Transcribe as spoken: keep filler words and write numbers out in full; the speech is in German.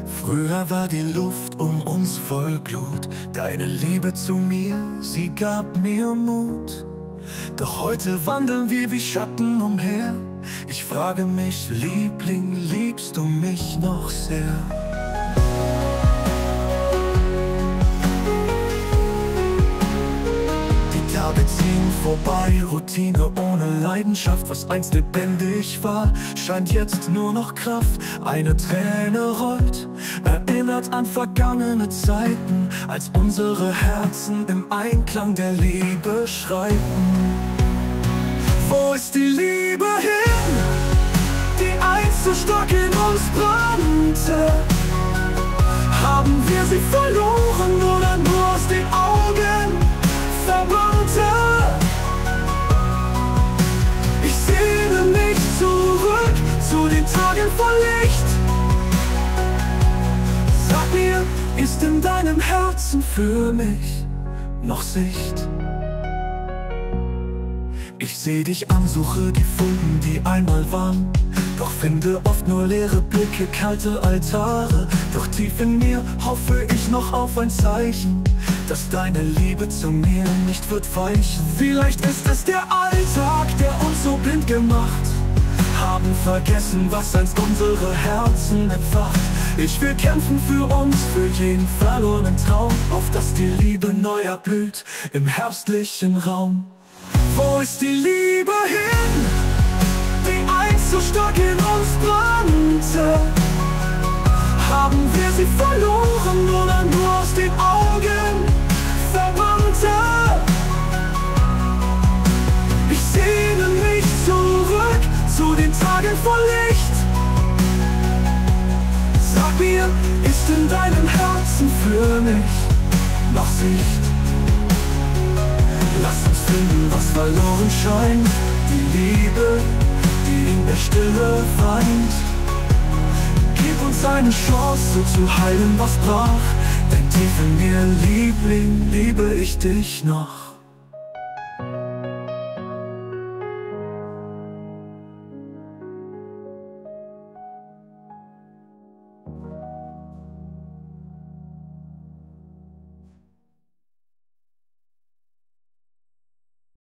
Früher war die Luft um uns voll Glut. Deine Liebe zu mir, sie gab mir Mut. Doch heute wandeln wir wie Schatten umher. Ich frage mich, Liebling, liebst du mich noch sehr? Die Tage ziehen vorbei, Routine ohne Leidenschaft. Was einst lebendig war, scheint jetzt nur noch Kraft. Eine Träne rollt, erinnert an vergangene Zeiten, als unsere Herzen im Einklang der Liebe schreiten. Wo ist die Liebe hin, die einst so stark in uns brannte? Haben wir sie verloren oder nur aus den Augen verbannte? Ich sehne mich zurück zu den Tagen voll Licht. Sag mir, ist in deinem Herzen für mich noch Sicht? Ich seh dich an, suche die Funken, die einmal waren, doch finde oft nur leere Blicke, kalte Altare. Doch tief in mir hoffe ich noch auf ein Zeichen, dass deine Liebe zu mir nicht wird weichen. Vielleicht ist es der Alltag, der uns so blind gemacht, haben vergessen, was einst unsere Herzen entfacht. Ich will kämpfen für uns, für jeden verlorenen Traum, auf dass die Liebe neu erblüht im herbstlichen Raum. Wo ist die Liebe hin, die einst so stark in uns brannte? Haben wir sie verloren oder nur aus den Augen verbannte? Ich sehne mich zurück zu den Tagen voll Licht. Sag mir, ist in deinem Herzen für mich noch Sicht? Lass uns finden, was verloren scheint, die Liebe, die in der Stille weint. Gib uns eine Chance, so zu heilen, was brach, denn tief in mir, Liebling, liebe ich dich noch.